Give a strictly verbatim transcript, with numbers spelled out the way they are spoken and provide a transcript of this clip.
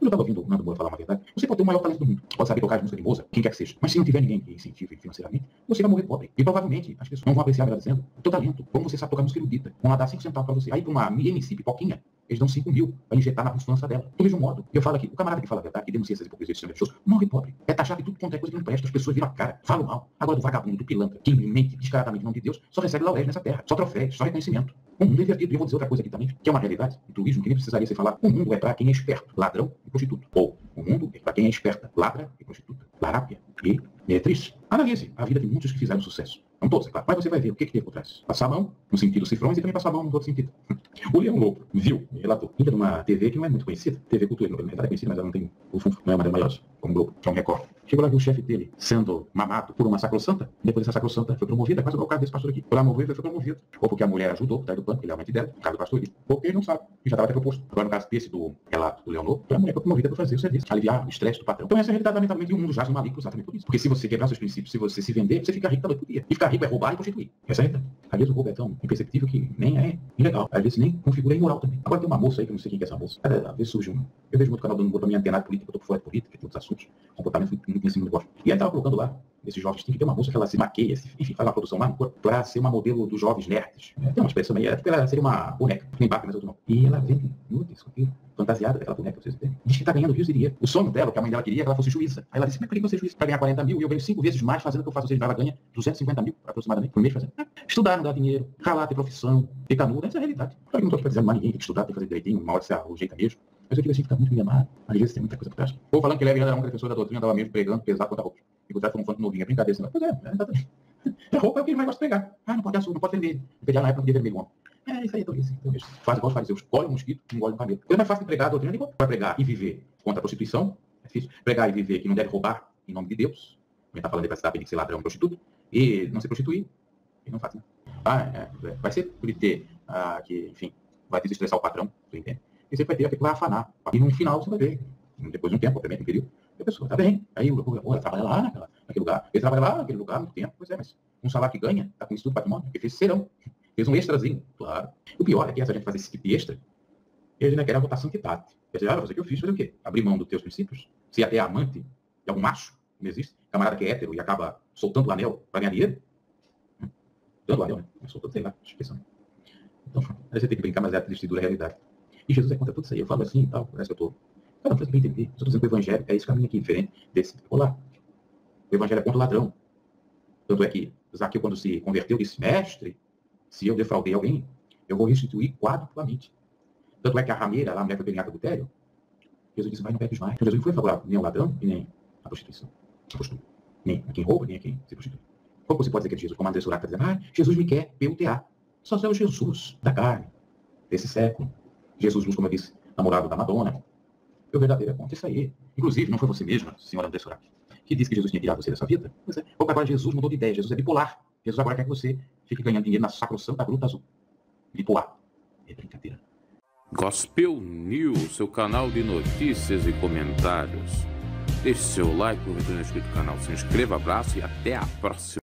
eu estava ouvindo o Nando Moura falar uma verdade, você pode ter o maior talento do mundo, pode saber tocar as músicas de Mozart, quem quer que seja, mas se não tiver ninguém que incentive financeiramente, você vai morrer pobre. E provavelmente as pessoas não vão apreciar agradecendo o teu talento, como você sabe tocar música erudita, vão lá dar cinco centavos para você. Aí para uma M C pipoquinha, eles dão cinco mil para injetar na constância dela. Do mesmo modo, eu falo aqui, o camarada que fala a verdade, que denuncia essas hipocrisias de shows, morre pobre. É taxado de tudo quanto é coisa que não presta, as pessoas viram a cara, falam mal. Agora do vagabundo, do pilantra, que mente descaradamente em nome de Deus, só recebe lauréis nessa terra, só troféus, só reconhecimento. Um mundo invertido. E eu vou dizer outra coisa aqui também, que é uma realidade, um truísmo que nem precisaria ser falar. O mundo é para quem é esperto, ladrão e prostituto. Ou o mundo é para quem é esperta, ladra e prostituta, larápia e meretriz. Analise a vida de muitos que fizeram sucesso. Não todos, é claro. Mas você vai ver o que, que teve por trás. Passar a mão no sentido cifrões e também passar a mão no outro sentido. O Leão Lobo viu, relatou, ainda numa T V que não é muito conhecida. T V Cultura, na verdade é conhecida, mas ela não tem o fundo, não é uma das maiores, como o Globo, que é um Record. Chegou lá, viu o chefe dele sendo mamado por uma sacrossanta. Depois essa sacrossanta foi promovida, quase igual o caso desse pastor aqui. Foi lá movido e foi promovido. Ou porque a mulher ajudou, tá do plano, ele é a amante dela, no caso do pastor aqui. Ou porque ele não sabe, e já estava até proposto. Agora, no caso desse do relato do Leão Lobo, a mulher foi promovida para fazer o serviço, aliviar o estresse do patrão. Então essa é a realidade, lamentavelmente, e o mundo jaz no maligno exatamente por isso. Porque se você quebrar seus princípios, se você se vender, você fica rico também por dia. E ficar rico é roubar e prostituir. Essa é a realidade. Às vezes o roubo é tão imperceptível que nem é ilegal. Às vezes nem configura imoral também. Agora tem uma moça aí, que eu não sei quem é essa moça. Às vezes surge um... Eu vejo muito o canal do Nando Moura pra me antenar de política, eu tô por fora de política, tem outros assuntos. Comportamento muito em cima do gosto. E aí tava colocando lá, esses jovens, tem que ter uma moça que ela se maqueia, enfim, faz uma produção lá no corpo, pra ser uma modelo dos jovens nerds. É, tem uma expressão aí, é porque ela seria uma boneca, nem bate, mas outro não. E ela vende nudes, fantasiada daquela boneca, vocês entendem? Diz que tá ganhando rios e dinheiro. O sonho dela, que a mãe dela queria, é que ela fosse juíza. Aí ela disse, mas por que você é juíza? Pra ganhar quarenta mil e eu ganho cinco vezes mais fazendo o que eu faço. Ou seja, ela ganha duzentos e cinquenta mil aproximadamente por mês fazendo. É. Estudar, não dá dinheiro, ralar, ter profissão, ter canudo, essa é a realidade. Claro que não tô dizendo mais ninguém, tem que estudar, tem que fazer direitinho, uma hora se ajeita mesmo. Mas eu queria assim ficar muito enganado. Às vezes tem muita coisa por trás. Ou falando que ele era um defensor da doutrina, estava mesmo pregando pesado contra a roupa. E por trás foi um fã novinho, é brincadeira assim. Pois é, é exatamente. A roupa é o que ele mais gosta de pregar. Ah, não pode açúcar, não pode vender. Pegar na época de vermelho, homem. É, isso aí é isso. Então, faz igual os fariseus. Colhe um mosquito, engole um camelo. É mais fácil de pregar a doutrina de igual. Para pregar e viver contra a prostituição, é difícil. Pregar e viver que não deve roubar em nome de Deus. A gente está falando de capacidade de ser ladrão e prostituto. E não se prostituir. E não faz, né? Ah, é, vai ser por ter, ah, que, enfim, vai desestressar o patrão, você entende? E você vai ter que vai afanar. E no final você vai ver, depois de um tempo, obviamente, um período, a pessoa tá bem. Aí o ela trabalha lá naquela, naquele lugar. Ele trabalha lá naquele lugar há muito tempo. Pois é, mas um salário que ganha, tá com isso tudo patrimônio, ele fez serão. Fez um extrazinho, claro. O pior é que essa gente fazer esse tipo de extra, ele não quer a votação que tá. Quer dizer, ah, você que eu fiz, fazer o quê? Abrir mão dos teus princípios? Se até é amante de algum macho, não existe. Camarada que é hétero e acaba soltando o anel para ganhar dinheiro. Dando o anel, né? Soltando, sei lá, expressão. Então, aí você tem que brincar, mas é a triste dura realidade. E Jesus é contra tudo isso aí. Eu falo assim e tal, parece que eu tô... Cada um faz o que entender. Eu estou dizendo que o evangelho é esse caminho aqui, diferente desse. Olá. O evangelho é contra o ladrão. Tanto é que Zaqueu, quando se converteu, disse, mestre, se eu defraudei alguém, eu vou restituir quadruplamente. Tanto é que a rameira, lá, a mulher foi pegada do adultério, Jesus disse, vai, não peques mais. Então, Jesus não foi favorável nem ao ladrão e nem à prostituição. A prostituta. Nem a quem rouba, nem a quem se prostitui. Como você pode dizer que Jesus, como André Surak está dizendo, ah, Jesus me quer, P U T A. Só é o Jesus da carne, desse século. Jesus, como eu disse, namorado da Madonna. O verdadeiro é contra isso aí. Inclusive, não foi você mesma, senhora André Surak, que disse que Jesus tinha tirado você dessa vida? Pois é. Porque agora Jesus mudou de ideia. Jesus é bipolar. Jesus agora quer que você fique ganhando dinheiro na sacrossanta gruta azul. Bipolar. É brincadeira. Gospel News, seu canal de notícias e comentários. Deixe seu like, o retorno inscrito no canal, se inscreva, abraço e até a próxima.